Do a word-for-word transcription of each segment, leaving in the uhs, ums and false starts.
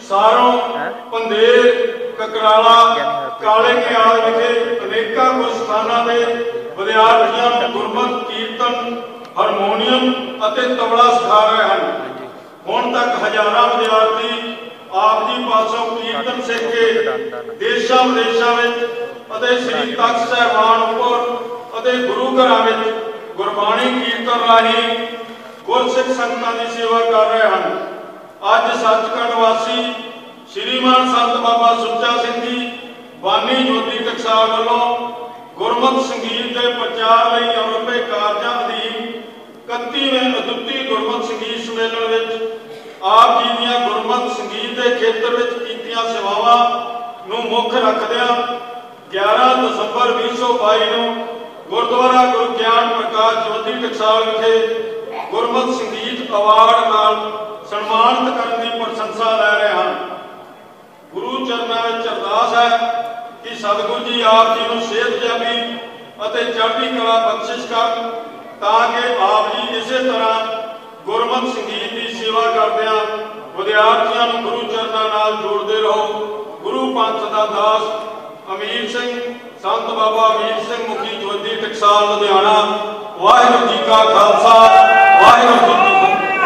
सारों पंधेर ककराला काले क्याल विखे अनेकों गुरस्थानां दे विद्यार्थियों नूं गुरमत कीर्तन हारमोनीयम अते तबला सिखा रहे हैं। हुण तक हजारां विद्यार्थी आप जी पासों कीर्तन सीख के देशां विदेशां विच अते श्री तख्त साहिबान उपर अते गुरु घरां विच गुरबाणी कीर्तन राही गुरसिख संगतां दी सेवा कर रहे हैं। अज सचखंड वासी श्रीमान संत बाबा सुच्चा सिंह जी बानी ज्योति टकसाल वालों गुरमत संगीत के प्रचार लई अमृत कारजां अधीन इकतीवें अद्वितीय गुरमत संगीत सम्मेलन विच आप जी दीआं गुरमत संगीत के खेत्र विच कीतियां सेवावां नूं मुख रखदिआं ग्यारह दसंबर भी सौ बाई नूं गुरुद्वारा गुरु ज्ञान प्रकाश ज्योति टकसाल विखे गुरमत संगीत अवार्ड नाल सन्मानित करने की प्रशंसा लै रहे हैं। गुरु चरणों में अरदास है कि सतगुरु जी आप जी को सेहतयाबी और चढ़ती कला बख्शिश कर ताकि आप जी इस तरह गुरमत संगीत की सेवा करदे विद्यार्थियों को गुरु चरणों नाल जोड़ते रहो। गुरु पंथ का दास अमीर सिंह संत बाबा अमीर सिंह मुखी ज्योति टकसाल लुधियाना। वाहिगुरू जी का खालसा वाहिगुरू जी की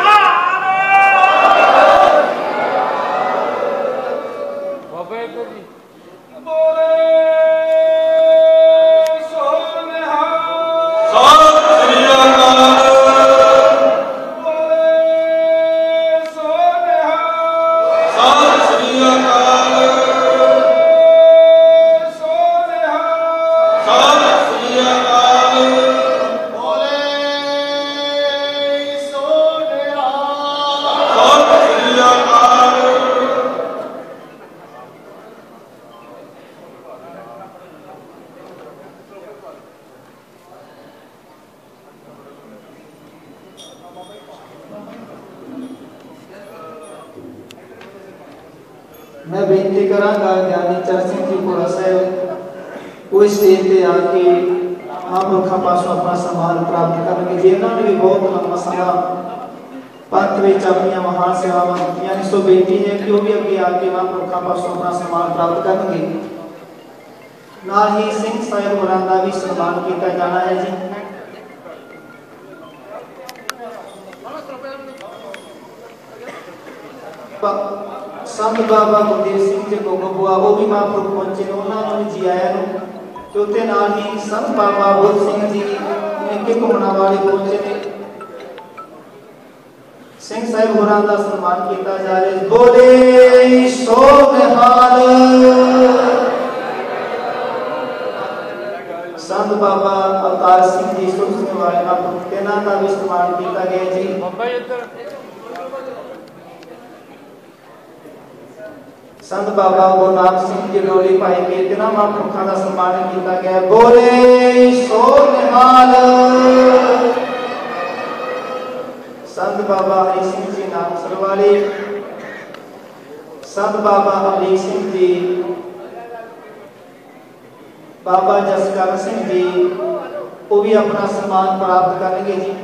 मैं बेनती करांगा ज्ञानी चरण सिंह जी पुरा साहब वो स्टेज पे आके महापुरखों पासों अपना सम्मान प्राप्त करेंगे जिन्होंने भी बहुत लंबा समय पंथ में अपनी महान सेवावां कीतियां ने। सो बेनती है कि वो भी अगे आके महापुरखों पासों अपना सम्मान प्राप्त करेंगे। नाल ही सिंह साहिब होरां दा भी सम्मान किया जाना है जी। संत बाबा गुरदेव सिंह जी गोगोबुआ वो भी महापुरुष पहुंचे उन्होंने जी आया चौथे नाल ही संत बाबा बुद्ध सिंह जी निके घुमना वाले पहुंचे ने। सिंह साहिब होरां दा सम्मान किया जा रहा है। बोले सो निहाल संत बाबा अवतार सिंह जी सुर सिंह वाले महापुरुष तिन्हां दा भी सम्मान किया गया जी। संत बाबा गुरनाम सिंह जी डोली पाई के तिना महापुरखों का सम्मान किया गया। बोले सो निहाल संत बाबा हरि सिंह जी नामसर वाले संत बाबा अमरीक सिंह जी बाबा जसकर सिंह जी वो भी अपना सम्मान प्राप्त करेंगे जी।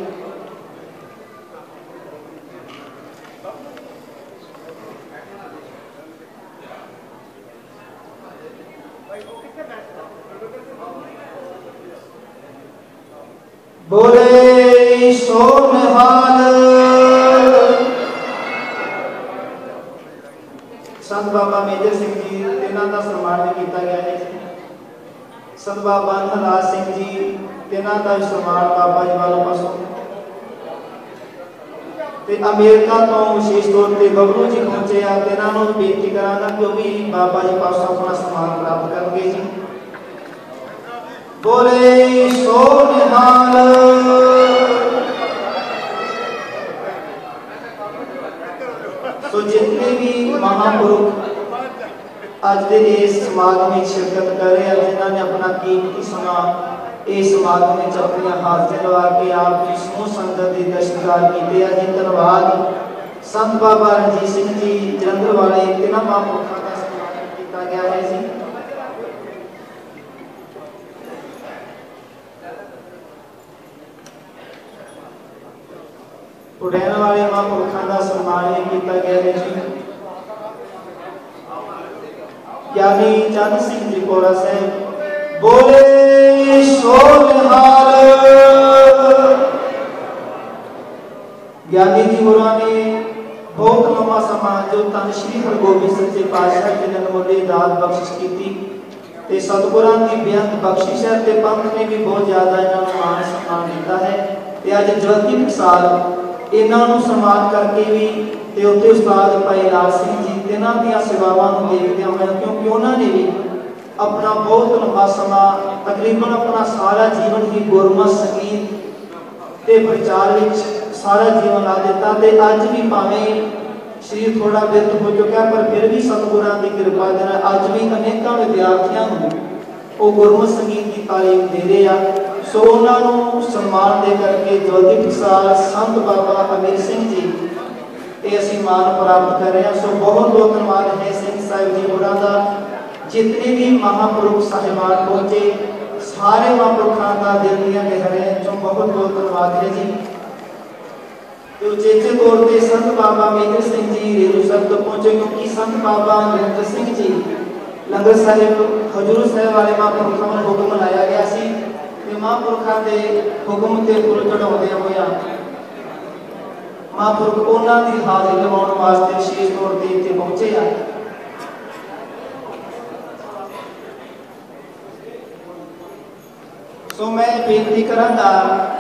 बोले सो निहाल संत बाबा मेजर सिंह जी तिन्हां दा सम्मान भी किया गया है। संत बाबा धनराज सिंह जी तिन्हां दा सम्मान बाबा जी वालों पासों ते अमेरिका तो विशेष तौर पर बबलू जी पहुंचे आ तिन्हां नूं बेनती करांगा कि भी बाबा जी पासों अपना सम्मान प्राप्त करेंगे जी। बोले सो निहाल तो जितने भी महापुरुष अज के इस समागम में शिरकत कर रहे हैं जिन्होंने अपना कीमती समा इस समागम में अपनी हाजिर लगा के आप जी समूह संगत के दर्शनकार किए हैं जी। धन्यवाद संत बाबा रणजीत सिंह जी जलंधर वाले तिन्हां महापुरुषों का सम्मान किया गया है जी। उड़ैन वाले महापुरुषों का सम्मान किया गया है जी। ਗਿਆਨੀ ਚੰਦ ਸਿੰਘ ਜੀ ਕੋਰਾ ਸਾਹਿਬ ਬੋਲੇ ਸੋਨਿਹਾਲ। ਗਿਆਨੀ ਜੀ ਹੋਰਾਂ ਨੇ बहुत लंबा समा जो तन श्री हरगोबिंद सच्चे पातशाह जी ने अनमोली दात बख्शिश की ते सतगुरां दी बेअंत बख्शिश है ते पंथ ने भी बहुत ज्यादा इन्हां नूं मान सम्मान दिता है ते अज जयंती साल इन्हां नूं सम्मान करके भी ते उत्ते उस्ताद भाई लाल सिंह जी तिन्हां दीयां सेवावां नूं देखदे होए क्योंकि उन्हां ने भी अपना बहुत लंबा समा तकरीबन अपना सारा जीवन ही गुरमत संगीत ते प्रचार विच सारा जीवन ला दिता ते अज भी भावें शरीर थोड़ा बिरत हो चुका पर फिर भी सतगुरां दी कृपा दे नाल अज भी अनेकां विद्यार्थियों नूं वो गुरमत संगीत की तालीम दे रहे हैं। सो उन्हां नूं सम्मान दे करके जयंती टकसाल संत बाबा अमीर सिंह जी ये असीं मान प्राप्त कर रहे हैं। सो बहुत बहुत धन्यवाद है सिंह साहिब जी होरां दा जितने भी महापुरुष साहिबान पहुंचे सारे महापुरुषों का दिल दियां गहराइयां चों बहुत बहुत धन्यवाद है जी। तो चेचे तौर पर संत बाबा मेजर सिंह जी रेलू साहब तो पहुंचे क्योंकि संत बाबा नरेंद्र सिंह जी लंगर साहिब हजूर साहिब वाले महापुरुषों ने हुक्म लाया गया सी कि महापुरुषों के हुक्म से फुल चढ़ाते हुए महापुरुष उन्हों की हाजिरी लवाउण वास्ते विशेष तौर पर इत्थे पहुंचे हैं। सो मैं बेनती करांगा